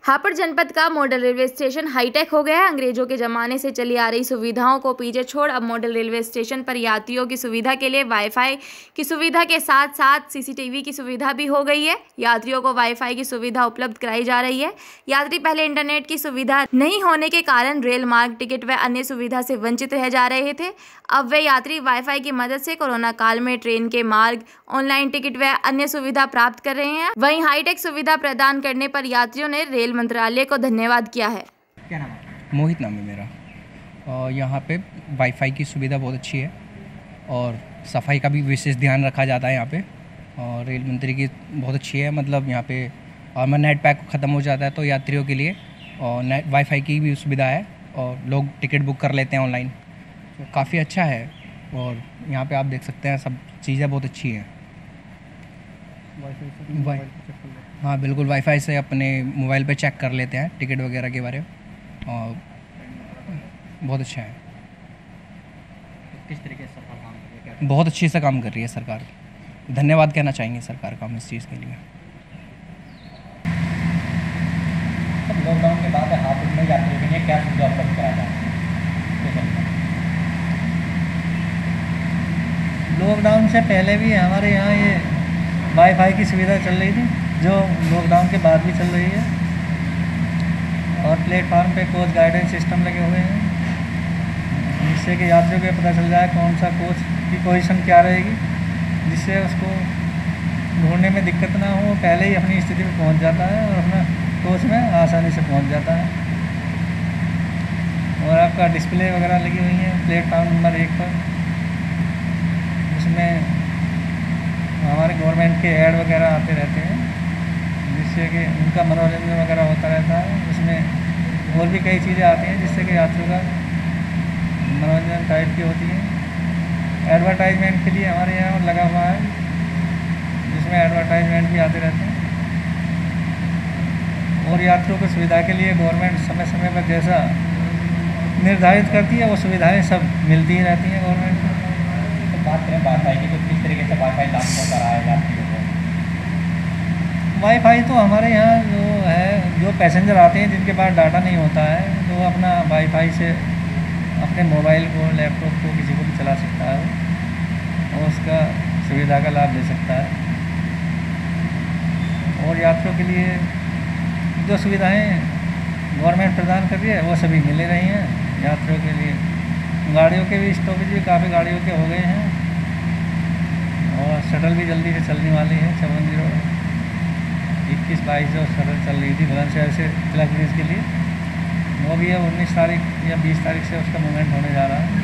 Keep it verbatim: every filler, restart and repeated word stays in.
हापुड़ जनपद का model railway station hi tech हो गया है। अंग्रेजों के जमाने से चली आ रही सुविधाओं को पीछे छोड़ अब मॉडल रेलवे स्टेशन पर यात्रियों की सुविधा के लिए वाईफाई की सुविधा के साथ साथ सीसीटीवी की सुविधा भी हो गई है। यात्रियों को वाईफाई की सुविधा उपलब्ध कराई जा रही है। यात्री पहले इंटरनेट की सुविधा नहीं होने के कारण रेल मार्ग टिकट व अन्य सुविधा से वंचित रह जा रहे थे। अब वे यात्री वाईफाई की मदद से कोरोना काल में ट्रेन के मार्ग, ऑनलाइन टिकट व अन्य सुविधा प्राप्त कर रहे हैं। वहीं हाईटेक सुविधा प्रदान करने पर यात्रियों ने रेल मंत्रालय को धन्यवाद किया है। क्या नाम है? मोहित नाम है मेरा। और यहाँ पे वाईफाई की सुविधा बहुत अच्छी है और सफाई का भी विशेष ध्यान रखा जाता है यहाँ पे। और रेल मंत्री की बहुत अच्छी है, मतलब यहाँ पे और मैं नेट पैक ख़त्म हो जाता है तो यात्रियों के लिए और नेट वाईफाई की भी सुविधा है और लोग टिकट बुक कर लेते हैं ऑनलाइन, तो काफ़ी अच्छा है। और यहाँ पे आप देख सकते हैं सब चीज़ें बहुत अच्छी हैं। वाई हाँ बिल्कुल, वाईफाई से अपने मोबाइल पे चेक कर लेते हैं टिकट वगैरह के बारे में और बहुत अच्छा है। किस तरीके से सरकार काम कर रही है? बहुत अच्छे से काम कर रही है सरकार। धन्यवाद कहना चाहेंगे सरकार का हम इस चीज़ के लिए। लॉकडाउन के बाद हापुड़ में यात्रियों के लिए क्या सुविधा उपलब्ध कराया जाए? लॉकडाउन से पहले भी हमारे यहाँ ये वाईफाई की सुविधा चल रही थी, जो लॉकडाउन के बाद भी चल रही है। और प्लेटफार्म पे कोच गाइडेंस सिस्टम लगे हुए हैं, जिससे कि यात्रियों को पता चल जाए कौन सा कोच की पोजीशन क्या रहेगी, जिससे उसको ढूंढने में दिक्कत ना हो, पहले ही अपनी स्थिति में पहुंच जाता है और अपना कोच में आसानी से पहुंच जाता है। और आपका डिस्प्ले वगैरह लगी हुई है प्लेटफार्म नंबर एक पर, उसमें हमारे गवर्नमेंट के ऐड वगैरह आते रहते हैं, जिससे कि उनका मनोरंजन वगैरह होता रहता है। उसमें और भी कई चीज़ें आती हैं जिससे कि यात्रियों का मनोरंजन टाइप की होती है। एडवर्टाइजमेंट के लिए हमारे यहाँ लगा हुआ है, जिसमें एडवर्टाइजमेंट भी आते रहते हैं। और यात्रियों की सुविधा के लिए गवर्नमेंट समय समय पर जैसा निर्धारित करती है वो सुविधाएँ सब मिलती ही रहती हैं गवर्नमेंट को। बात करें वाईफाई की, तो किस तरीके से वाईफाई लाभ पहुँचा रहा है यात्रियों को? वाईफाई तो हमारे यहाँ जो है, जो पैसेंजर आते हैं जिनके पास डाटा नहीं होता है, तो अपना वाईफाई से अपने मोबाइल को, लैपटॉप को, किसी को भी चला सकता है और उसका सुविधा का लाभ ले सकता है। और यात्रियों के लिए जो सुविधाएं गवर्नमेंट प्रदान कर रही है वो सभी मिल रही हैं यात्रियों के लिए। गाड़ियों के भी स्टॉपेज भी काफ़ी गाड़ियों के हो गए हैं और शटल भी जल्दी से चलने वाली है। चौवन जीरो इक्कीस बाईस जो शटल चल रही थी बुलंदशहर से तिलक ब्रिज के लिए, वो भी है उन्नीस तारीख या बीस तारीख से उसका मूवमेंट होने जा रहा है।